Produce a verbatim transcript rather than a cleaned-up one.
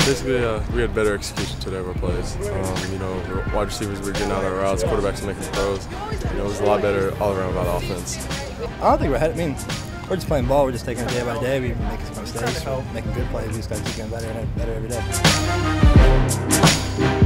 basically, uh, we had better execution today of our plays. Um, you know, wide receivers were getting out of our routes, quarterbacks were making throws. You know, it was a lot better all around about offense. I don't think we're ahead. I mean, we're just playing ball. We're just taking it day by day. We're making some mistakes. We're making good plays. We just got to keep getting better and better every day.